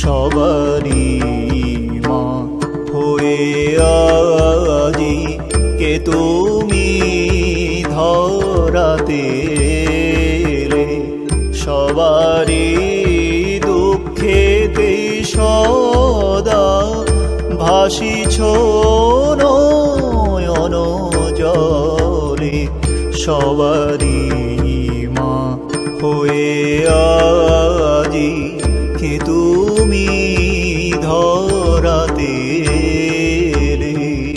সবারই মা হয়ে আজি কে তুমি ধরাতে এলে, সবারই দুঃখেতে সদা ভাসিছ নয়ন জলে, সবারই মা হয়ে আজি কে তুমি ধরাতে এলে।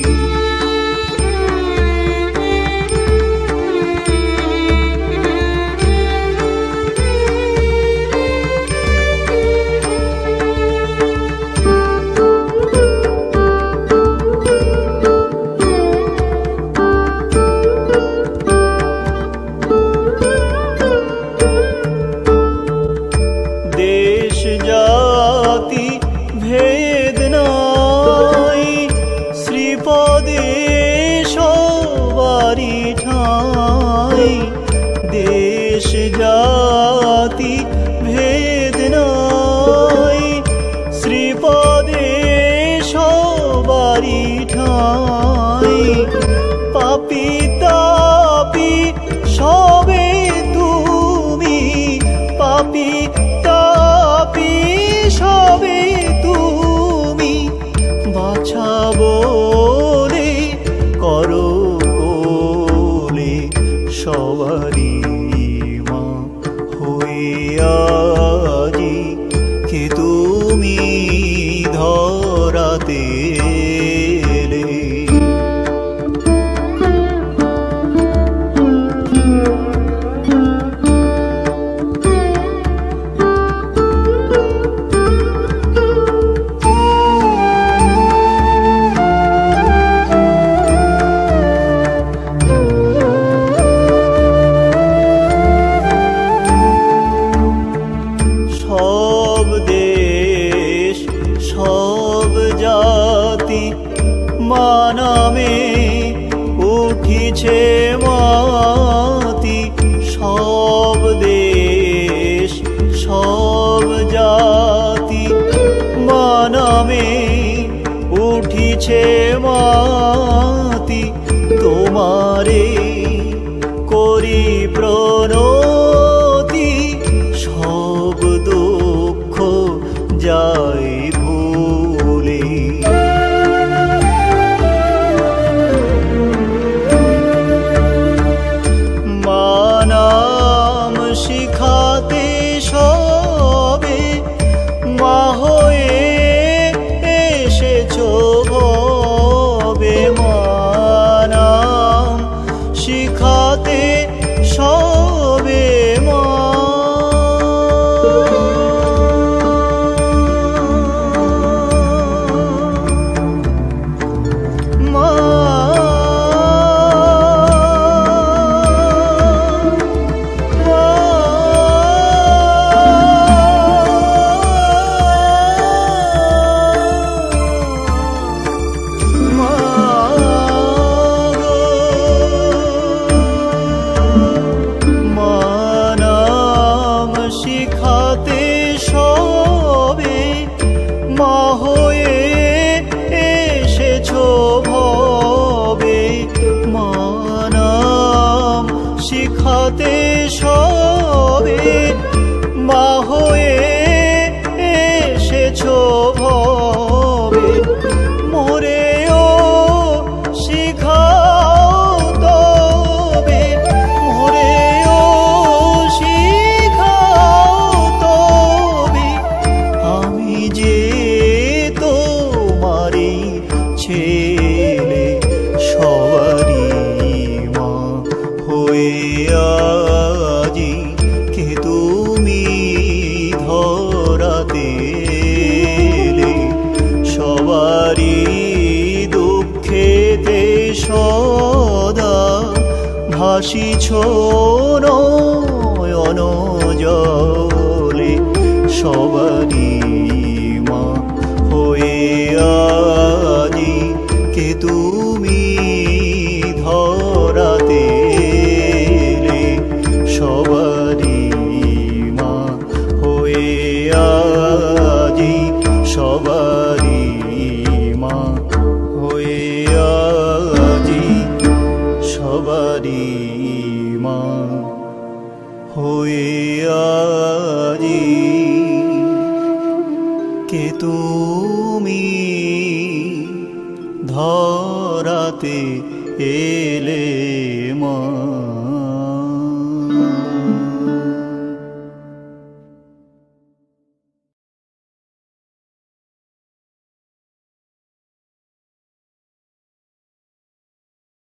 দেশ জাতি ভেদ নাই, শ্রীপদে সবারই ঠাঁই। দেশ জাতি ভেদ নাই, শ্রীপদে সবারই ঠাঁই। পাপী তাপী সবে তুমি, পাপী তাপী সবে তুমি, বাছা বলে করো কোলে, সবারই মা হয়ে আজি কে তুমি ধরাতে এলে। সব দেশ সব জাতি মা নামে উঠিছে মাতি, সব দেশ সব জাতি মা নামে উঠিছে মাতি। তোমারে করি প্রণতি, সব দুঃখ যায় ভুলে। মা নাম শিখাতে সবে মা হয়ে এসেছো ভবে, মা নাম শিখাতে সবে মা। শিখাতে সবে মা হয়ে এসেছো ভবে, মা নাম শিখাতে সবে মা হয়ে এসেছো ভবে। মোরেও শিখাও তবে, মোরেও ছেলে, সবারই মা হয়ে আজি কে তুমি ধরাতে এলে, সবারই দুঃখেতে সদা ভাসিছ নয়ন জলে, সবারই মা হয়ে আজি কে তুমি ধরাতে এলে, সবারই মা হয়ে আজি কে তুমি ধরাতে এলে মা।